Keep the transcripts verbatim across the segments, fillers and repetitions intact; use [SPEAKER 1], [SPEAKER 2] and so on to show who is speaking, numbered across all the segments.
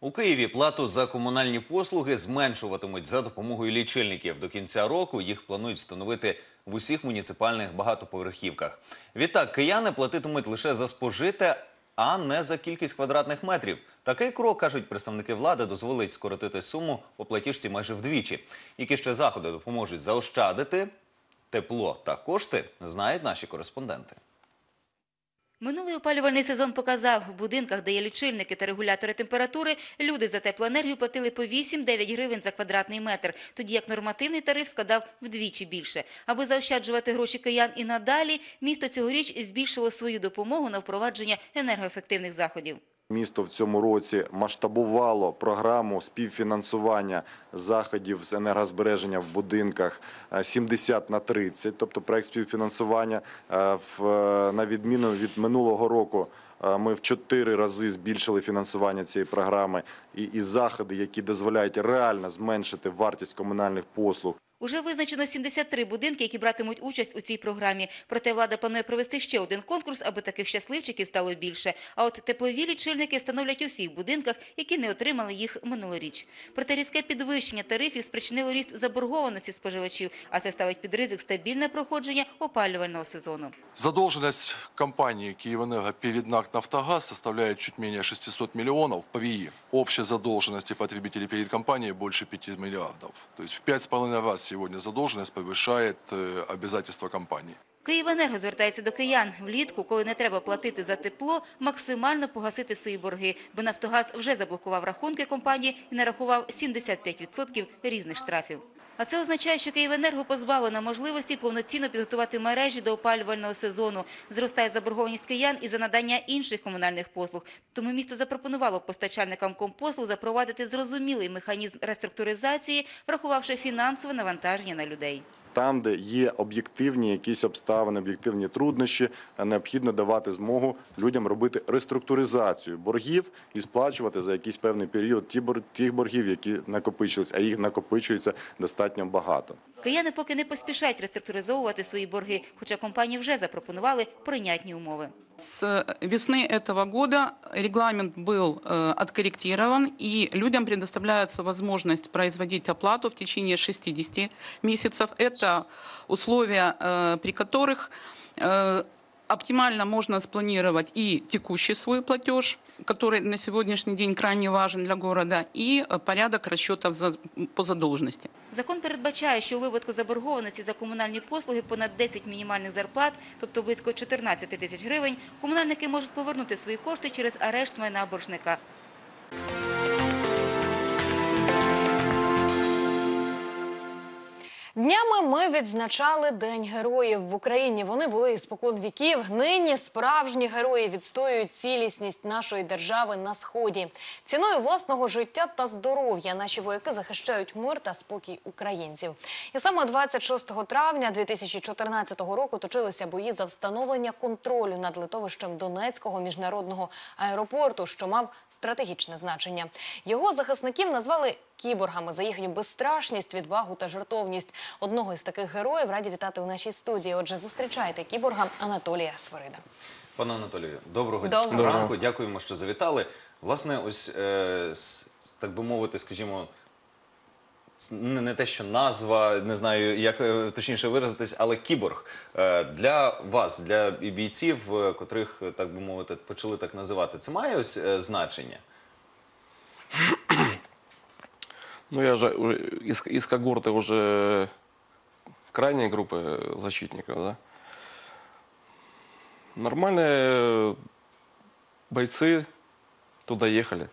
[SPEAKER 1] У Києві плату за комунальні послуги зменшуватимуть за допомогою лічильників. До кінця року їх планують встановити в усіх муніципальних багатоповерхівках. Відтак, кияни платитимуть лише за спожите, а не за кількість квадратних метрів. Такий крок, кажуть представники влади, дозволить скоротити суму по платіжці майже вдвічі. Які ще заходи допоможуть заощадити тепло та кошти, знають наші кореспонденти.
[SPEAKER 2] Минулий опалювальний сезон показав, в будинках, де є лічильники та регулятори температури, люди за теплоенергію платили по вісім-дев'ять гривень за квадратний метр, тоді як нормативний тариф складав вдвічі більше. Аби заощаджувати гроші киян і надалі, місто цьогоріч збільшило свою допомогу на впровадження енергоефективних заходів.
[SPEAKER 3] Місто в цьому році масштабувало програму співфінансування заходів з енергозбереження в будинках сімдесят на тридцять, тобто проект співфінансування. На відміну від минулого року ми в чотири рази збільшили фінансування цієї програми і заходи, які дозволяють реально зменшити вартість комунальних послуг.
[SPEAKER 2] Уже визначено сімдесят три будинки, які братимуть участь у цій програмі. Проте влада планує провести ще один конкурс, аби таких щасливчиків стало більше. А от теплові лічильники встановлять у всіх будинках, які не отримали їх минулоріч. Проте різке підвищення тарифів спричинило ріст заборгованості споживачів, а це ставить під ризик стабільне проходження опалювального сезону.
[SPEAKER 4] Задолженность компании «Киевэнерго» перед НАК «Нафтогаз» составляет чуть менее шестисот миллионов по ВИИ. Общей задолженности потребителей перед компанией больше пяти миллиардов. То есть в пять с половиной раз сегодня задолженность превышает обязательства компании.
[SPEAKER 2] «Київенерго» звертається до киян. Влітку, коли не треба платити за тепло, максимально погасити свої борги, бо «Нафтогаз» вже заблокував рахунки компанії і нарахував сімдесят п'ять відсотків різних штрафів. А це означає, що «Київенерго» позбавлена можливості повноцінно підготувати мережі до опалювального сезону. Зростає заборгованість киян і за надання інших комунальних послуг. Тому місто запропонувало постачальникам компослуг запровадити зрозумілий механізм реструктуризації, врахувавши фінансове навантаження на людей.
[SPEAKER 3] Там, де є об'єктивні якісь обставини, об'єктивні труднощі, необхідно давати змогу людям робити реструктуризацію боргів і сплачувати за якийсь певний період тих боргів, які накопичились, а їх накопичується достатньо багато.
[SPEAKER 2] Кияни поки не поспішають реструктуризовувати свої борги, хоча компанії вже запропонували прийнятні умови.
[SPEAKER 5] С весны этого года регламент был э, откорректирован, и людям предоставляется возможность производить оплату в течение шестидесяти месяцев. Это условия, э, при которых э, оптимально можно спланировать и текущий свой платеж, который на сегодняшний день крайне важен для города, и порядок расчетов за, по задолженности.
[SPEAKER 2] Закон передбачає, що у випадку заборгованості за комунальні послуги понад десять мінімальних зарплат, тобто близько чотирнадцяти тисяч гривень, комунальники можуть повернути свої кошти через арешт майна боржника.
[SPEAKER 6] Днями ми відзначали День героїв. В Україні вони були і спокон віків. Нині справжні герої відстоюють цілісність нашої держави на Сході. Ціною власного життя та здоров'я наші вояки захищають мир та спокій українців. І саме двадцять шостого травня дві тисячі чотирнадцятого року точилися бої за встановлення контролю над литовищем Донецького міжнародного аеропорту, що мав стратегічне значення. Його захисників назвали кіборгами за їхню безстрашність, відвагу та жертовність. Одного із таких героїв раді вітати у нашій студії. Отже, зустрічайте кіборга Анатолія Свирида.
[SPEAKER 1] Пане Анатолію, доброго,
[SPEAKER 6] доброго
[SPEAKER 1] ранку. Дякуємо, що завітали. Власне, ось, е, так би мовити, скажімо, не, не те, що назва, не знаю, як точніше виразитись, але кіборг. Е, для вас, для бійців, котрих, так би мовити, почали так називати, це має ось е, значення?
[SPEAKER 7] Ну, я же уже из, из когорты уже крайней группы защитников, да. Нормальные бойцы туда ехали.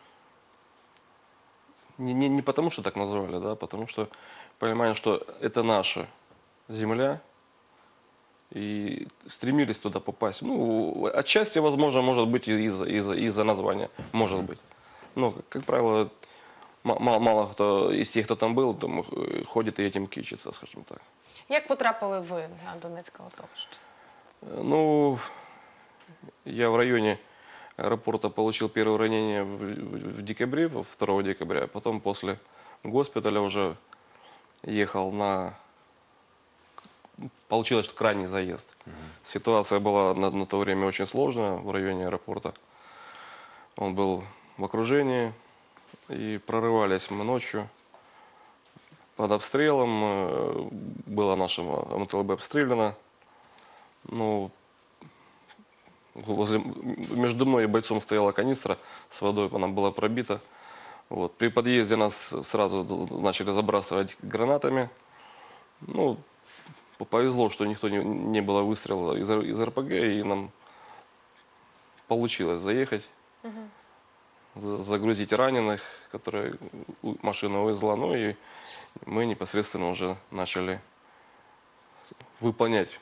[SPEAKER 7] Не, не, не потому, что так называли, да, потому что понимаем, что это наша земля. И стремились туда попасть. Ну, отчасти, возможно, может быть из-за из-за из-за названия. Может быть. Но, как правило, Мало, мало хто із тих, хто там був, тому ходить і этим кичиться, скажімо так.
[SPEAKER 6] Як потрапили ви на Донецьке литовище?
[SPEAKER 7] Ну, я в районе аэропорта получил первое ранение в, в декабре, второго декабря. Потом после госпиталя уже ехал на... Получилось, что крайний заезд. Mm-hmm. Ситуация была на, на то время очень сложная в районе аэропорта. Он был в окружении. И прорывались мы ночью под обстрелом. э, Было наше МТЛБ обстреляно. Ну, возле, между мной и бойцом стояла канистра с водой, она была пробита. Вот. При подъезде нас сразу начали забрасывать гранатами. Ну, повезло, что никто не, не было выстрела из, из РПГ, и нам получилось заехать, за- загрузить раненых, которые у- машина увезла. Ну и мы непосредственно уже начали выполнять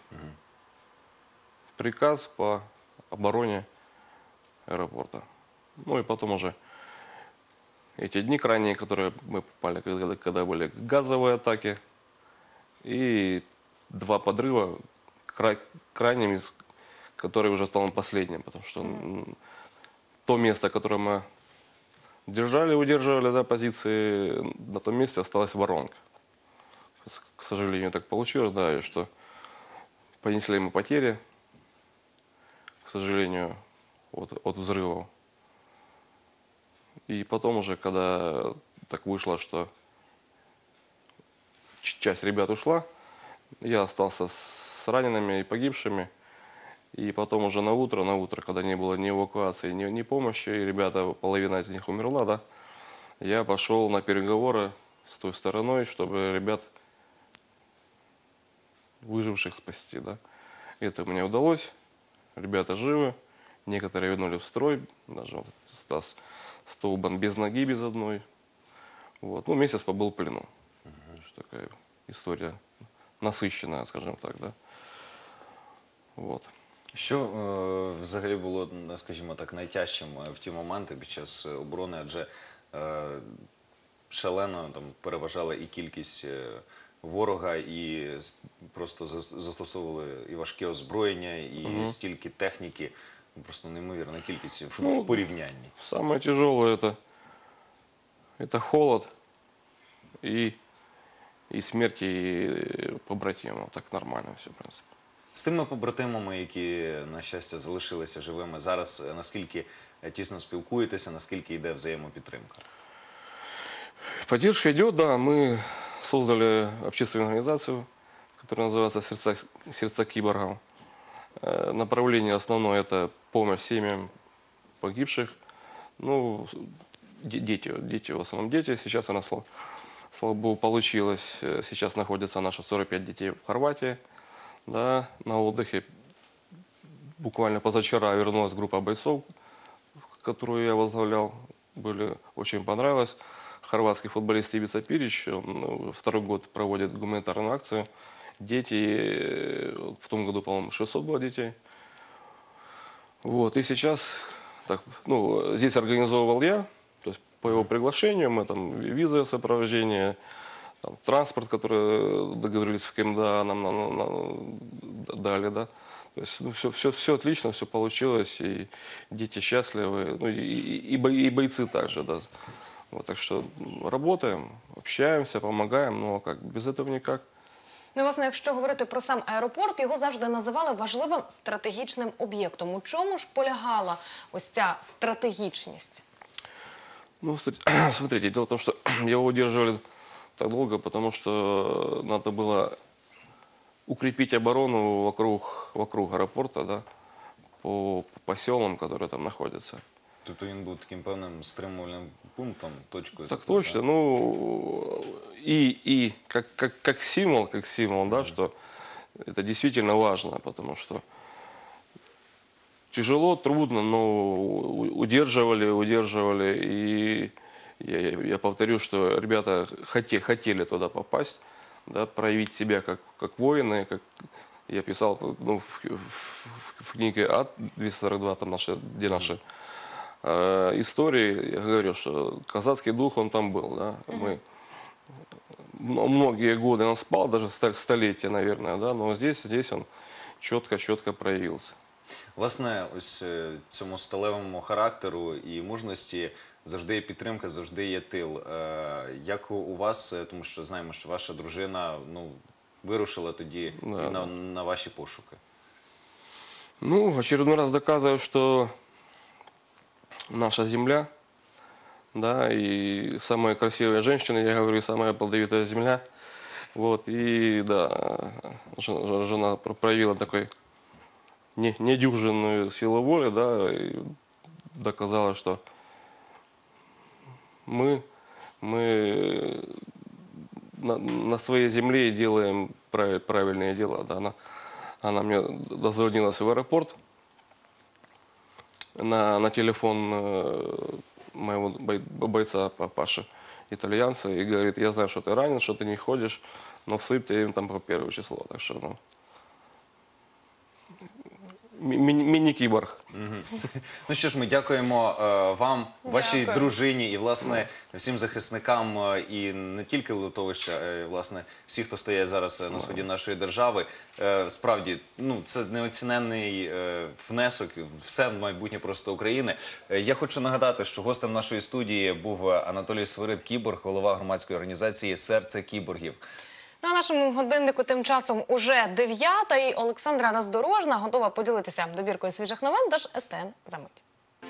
[SPEAKER 7] приказ по обороне аэропорта. Ну и потом уже эти дни крайние, которые мы попали, когда, когда были газовые атаки, и два подрыва, край, крайними, с- который уже стал последним, потому что м, то место, которое мы держали, удерживали, да, позиции, на том месте осталась воронка. С- К сожалению, так получилось, да, и что понесли мы потери, к сожалению, от, от взрывов. И потом уже, когда так вышло, что ч- часть ребят ушла, я остался с ранеными и погибшими. И потом уже на утро, на утро, когда не было ни эвакуации, ни, ни помощи, и ребята, половина из них умерла, да, я пошел на переговоры с той стороной, чтобы ребят выживших спасти, да. Это мне удалось. Ребята живы, некоторые вернули в строй, даже вот Стас Столбан без ноги, без одной. Вот. Ну, месяц побыл в плену. Что такая история насыщенная, скажем так, да. Вот.
[SPEAKER 1] Що е, взагалі було, е, скажімо так, найтяжчим е, в ті моменти під час е, оборони, адже е, шалено там переважала і кількість е, ворога, і с- просто зас- застосовували і важке озброєння, і стільки техніки, ну, просто неймовірна кількість в,
[SPEAKER 7] Ну,
[SPEAKER 1] в порівнянні.
[SPEAKER 7] Самое тяжелое это, это холод и, и смерти и побратимов. Так нормально все, в принципе.
[SPEAKER 1] З тими побратимами, які, на щастя, залишилися живими, зараз е, наскільки е, тісно спілкуєтеся, наскільки йде взаємопідтримка?
[SPEAKER 7] Поддержка идет, да. Мы создали общественную организацию, которая называется «Сердца, Сердца киборгов». Э, Направление основное – это помощь семьям погибших. Ну, де- дети, дети, в основном дети. Сейчас она, слава, слава богу, получилось. Э, Сейчас находятся наши сорок пять детей в Хорватии, да, на отдыхе. Буквально позавчера вернулась группа бойцов, которую я возглавлял. Были, очень понравилось. Хорватский футболист Ибица Пирич, он ну, второй год проводит гуманитарную акцию. Дети, э, в том году, по-моему, шестьсот было детей. Вот, и сейчас, так, ну, здесь организовывал я, то есть по его приглашению, мы там визы сопровождение, там, транспорт, который договорились в КМДА, нам на- на- на- дали, да. То есть ну, все, все, все отлично, все получилось, и дети счастливы, ну, и, и, и бо- и бойцы также, да. Вот, так что м, работаем, общаемся, помогаем, но как, без этого никак.
[SPEAKER 6] Ну, власне, якщо говорити про сам аеропорт, його завжди називали важливим стратегічним об'єктом. У чому ж полягала ось ця стратегічність?
[SPEAKER 7] Ну, смотри- смотрите, дело в том, что его удерживали так долго, потому что надо было укрепить оборону вокруг, вокруг аэропорта, да, по, по поселам, которые там находятся.
[SPEAKER 1] Тобто він був таким певним стримувальним пунктом, точкою.
[SPEAKER 7] Так
[SPEAKER 1] такою,
[SPEAKER 7] точно. Ну, и, и как, как, как символ, как символ, да, что это действительно важно, потому что тяжело, трудно, но у- удерживали, удерживали. И я, я- я повторю, что ребята хоте- хотели туда попасть, да, проявить себя как, как воины, как я писал ну, в, в- в книге А двести сорок два, там наши, где наши э, истории, я говорю, что казацкий дух, он там был, да, мы м- многие годы он спал, даже ста- столетия, наверное, да, но здесь, здесь он четко-четко проявился.
[SPEAKER 1] Власне, ось е, цьому сталевому характеру і мужності завжди є підтримка, завжди є тил. Е, Як у- у вас, е, тому що знаємо, що ваша дружина ну, вирушила тоді
[SPEAKER 7] Да,
[SPEAKER 1] і на,
[SPEAKER 7] да.
[SPEAKER 1] на ваші пошуки.
[SPEAKER 7] Ну, в очередной раз доказываю, что наша земля, да, и самая красивая женщина, я говорю, самая плодовитая земля. Вот, и да, жена, жена проявила такой не- недюжинную силу воли, да, и доказала, что мы, мы на, на своей земле делаем прав- правильные дела. Да. Она, она мне дозвонилась в аэропорт на, на телефон э, моего бой- бойца Паши, итальянца, и говорит: я знаю, что ты ранен, что ты не ходишь, но всыпь тебе им там по первое число. Так что, ну, ми- ми- мини-киборг.
[SPEAKER 1] Ну що ж, ми дякуємо е, вам, вашій
[SPEAKER 6] Дякую.
[SPEAKER 1] дружині і, власне, всім захисникам е, і не тільки Литовища, а й, власне, всі, хто стоять зараз е, на сході нашої держави. Е, Справді, ну, це неоціненний е, внесок, все майбутнє просто України. Е, Я хочу нагадати, що гостем нашої студії був Анатолій Свирид, кіборг, голова громадської організації «Серце кіборгів».
[SPEAKER 6] На нашому годиннику тим часом уже дев'ята, і Олександра Роздорожна готова поділитися добіркою свіжих новин, тож ес те ен за мить.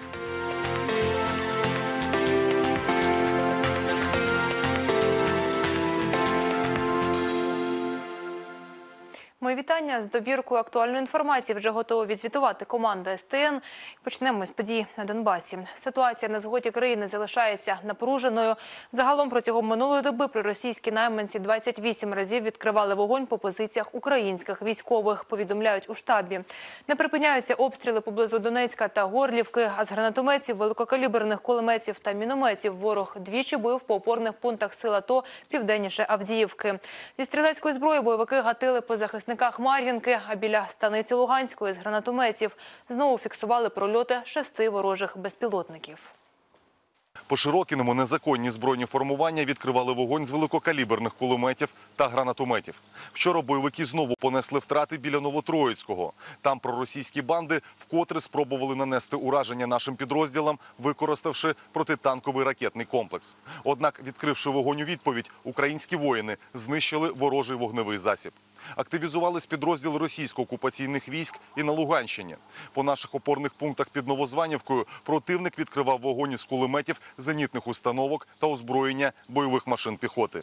[SPEAKER 8] Мої вітання. З добіркою актуальної інформації вже готова відзвітувати команда ес те ен. Почнемо з подій на Донбасі. Ситуація на сході країни залишається напруженою. Загалом протягом минулої доби проросійські найманці двадцять вісім разів відкривали вогонь по позиціях українських військових, повідомляють у штабі. Не припиняються обстріли поблизу Донецька та Горлівки, а з гранатометів, великокаліберних кулеметів та мінометів ворог двічі бив по опорних пунктах сил АТО південніше Авдіївки. Зі стрілецької зброї бойовики гатили по захисниках Мар'їнки, а біля станиці Луганської з гранатометів знову фіксували прольоти шести ворожих безпілотників.
[SPEAKER 9] По Широкіному незаконні збройні формування відкривали вогонь з великокаліберних кулеметів та гранатометів. Вчора бойовики знову понесли втрати біля Новотроїцького. Там проросійські банди вкотре спробували нанести ураження нашим підрозділам, використавши протитанковий ракетний комплекс. Однак, відкривши вогонь у відповідь, українські воїни знищили ворожий вогневий засіб. Активізувались підрозділи російсько-окупаційних військ і на Луганщині. По наших опорних пунктах під Новозванівкою противник відкривав вогонь із кулеметів, зенітних установок та озброєння бойових машин піхоти.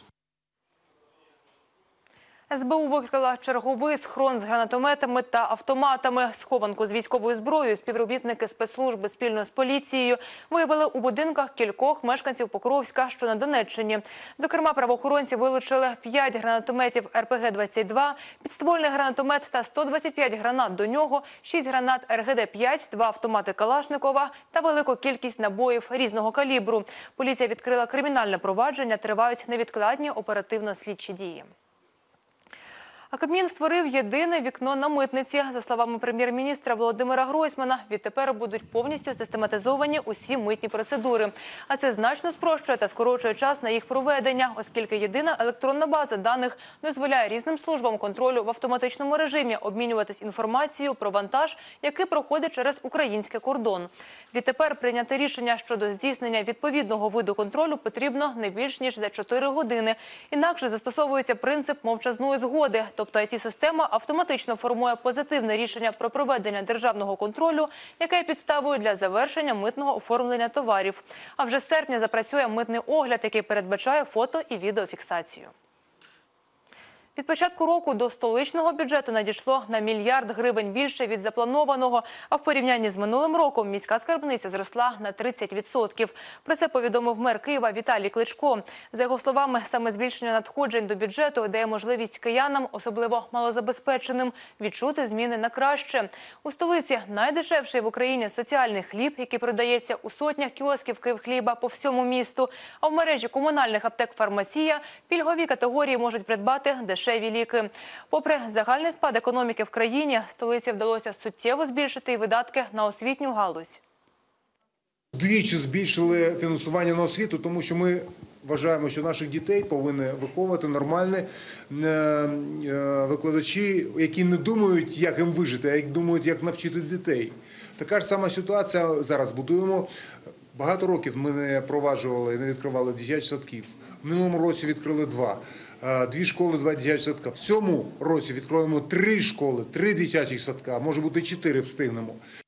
[SPEAKER 8] ес бе у викрила черговий схрон з гранатометами та автоматами. Схованку з військовою зброєю співробітники спецслужби спільно з поліцією виявили у будинках кількох мешканців Покровська, що на Донеччині. Зокрема, правоохоронці вилучили п'ять гранатометів ер пе ге двадцять два, підствольний гранатомет та сто двадцять п'ять гранат до нього, шість гранат ер ге де п'ять, два автомати Калашникова та велику кількість набоїв різного калібру. Поліція відкрила кримінальне провадження, тривають невідкладні оперативно-слідчі дії. А Кабмін створив єдине вікно на митниці. За словами прем'єр-міністра Володимира Гройсмана, відтепер будуть повністю систематизовані усі митні процедури. А це значно спрощує та скорочує час на їх проведення, оскільки єдина електронна база даних дозволяє різним службам контролю в автоматичному режимі обмінюватись інформацією про вантаж, який проходить через український кордон. Відтепер прийняти рішення щодо здійснення відповідного виду контролю потрібно не більш ніж за чотири години. Інакше застосовується принцип мовчазної згоди. Тобто ай ті-система автоматично формує позитивне рішення про проведення державного контролю, яке є підставою для завершення митного оформлення товарів. А вже з серпня запрацює митний огляд, який передбачає фото- і відеофіксацію. Від початку року до столичного бюджету надійшло на мільярд гривень більше від запланованого, а в порівнянні з минулим роком міська скарбниця зросла на тридцять відсотків. Про це повідомив мер Києва Віталій Кличко. За його словами, саме збільшення надходжень до бюджету дає можливість киянам, особливо малозабезпеченим, відчути зміни на краще. У столиці найдешевший в Україні соціальний хліб, який продається у сотнях кіосків Київхліба по всьому місту. А в мережі комунальних аптек «Фармація» пільгові категорії можуть придбати дешеві ліки. Попри загальний спад економіки в країні, столиці вдалося суттєво збільшити і видатки на освітню галузь.
[SPEAKER 10] Двічі збільшили фінансування на освіту, тому що ми вважаємо, що наших дітей повинні виховувати нормальні викладачі, які не думають, як їм вижити, а як думають, як навчити дітей. Така ж сама ситуація зараз будуємо. Багато років ми не проваджували, не відкривали дитячих садків. В минулому році відкрили два. Дві школи, два дитячі садка. В цьому році відкроємо три школи, три дитячих садка, може бути чотири встигнемо.